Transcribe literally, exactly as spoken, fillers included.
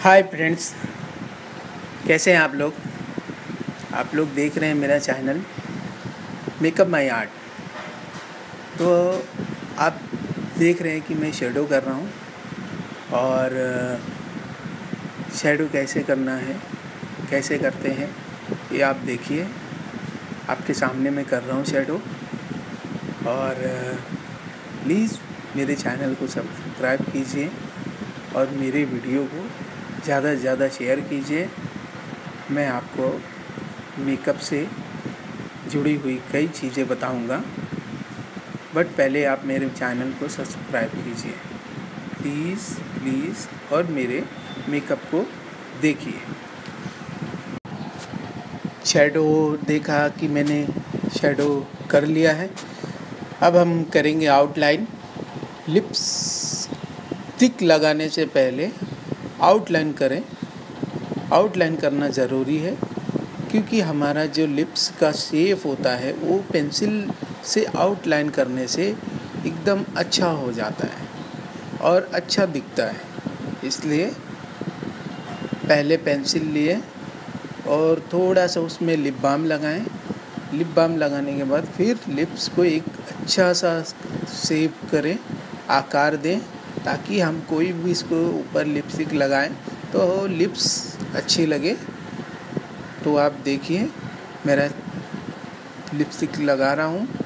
Hi friends, कैसे हैं आप लोग। आप लोग देख रहे हैं मेरा चैनल मेकअप माई आर्ट। तो आप देख रहे हैं कि मैं शेडो कर रहा हूँ और शेडो कैसे करना है, कैसे करते हैं ये आप देखिए। आपके सामने मैं कर रहा हूँ शेडो। और प्लीज़ मेरे चैनल को सब्सक्राइब कीजिए और मेरे वीडियो को ज़्यादा से ज़्यादा शेयर कीजिए। मैं आपको मेकअप से जुड़ी हुई कई चीज़ें बताऊंगा, बट पहले आप मेरे चैनल को सब्सक्राइब कीजिए प्लीज़ प्लीज़ और मेरे मेकअप को देखिए। शैडो देखा कि मैंने शैडो कर लिया है। अब हम करेंगे आउटलाइन। लिप्स थिक लगाने से पहले आउटलाइन करें। आउटलाइन करना ज़रूरी है क्योंकि हमारा जो लिप्स का शेप होता है वो पेंसिल से आउटलाइन करने से एकदम अच्छा हो जाता है और अच्छा दिखता है। इसलिए पहले पेंसिल लिए और थोड़ा सा उसमें लिप बाम लगाएं। लिप बाम लगाने के बाद फिर लिप्स को एक अच्छा सा शेप करें, आकार दें, ताकि हम कोई भी इसको ऊपर लिपस्टिक लगाएं तो लिप्स अच्छी लगे। तो आप देखिए मेरा लिपस्टिक लगा रहा हूँ